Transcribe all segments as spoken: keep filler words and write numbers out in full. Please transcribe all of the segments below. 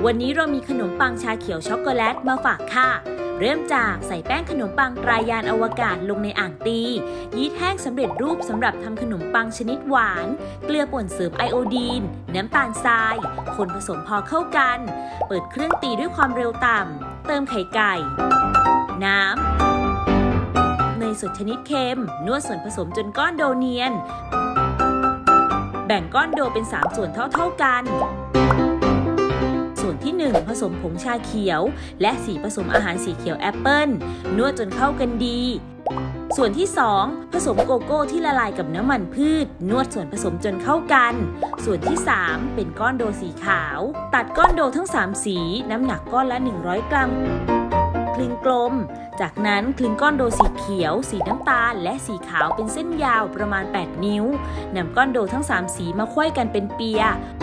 วันนี้เรามีขนมปังชาเขียวช็อกโกแลตมาฝากค่ะเริ่มจากใส่แป้งขนมปังตรายานอวกาศลงในอ่างตียีสต์แห้งสำเร็จรูปสำหรับทำขนมปังชนิดหวานเกลือป่นเสริมไอโอดีนน้ำตาลทรายคนผสมพอเข้ากันเปิดเครื่องตีด้วยความเร็วต่ำเติมไข่ไก่น้ำเนยสดชนิดเค็มนวดส่วนผสมจนก้อนโดเนียนแบ่งก้อนโดเป็นสามส่วนเท่าๆกันส่วนที่หนึ่งผสมผงชาเขียวและสีผสมอาหารสีเขียวแอปเปิ้ลนวดจนเข้ากันดีส่วนที่สองผสมโกโก้ที่ละลายกับน้ำมันพืชนวดส่วนผสมจนเข้ากันส่วนที่สามเป็นก้อนโดสีขาวตัดก้อนโดทั้งสามสีน้ำหนักก้อนละหนึ่งร้อยกรัมคลึงกลมจากนั้นคลึงก้อนโดสีเขียวสีน้ำตาลและสีขาวเป็นเส้นยาวประมาณแปดนิ้วนำก้อนโดทั้งสามสีมาควยกันเป็นเปี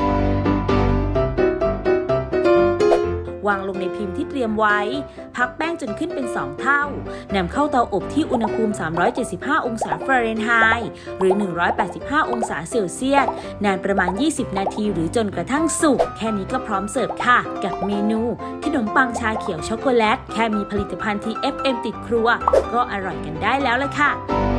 ยวางลงในพิมพ์ที่เตรียมไว้พักแป้งจนขึ้นเป็นสองเท่านำเข้าเตาอบที่อุณหภูมิสามร้อยเจ็ดสิบห้าองศาฟาเรนไฮต์หรือหนึ่งร้อยแปดสิบห้าองศาเซลเซียสนานประมาณยี่สิบนาทีหรือจนกระทั่งสุกแค่นี้ก็พร้อมเสิร์ฟค่ะกับเมนูขนมปังชาเขียวช็อกโกแลตแค่มีผลิตภัณฑ์ ที เอฟ เอ็ม ติดครัวก็อร่อยกันได้แล้วล่ะค่ะ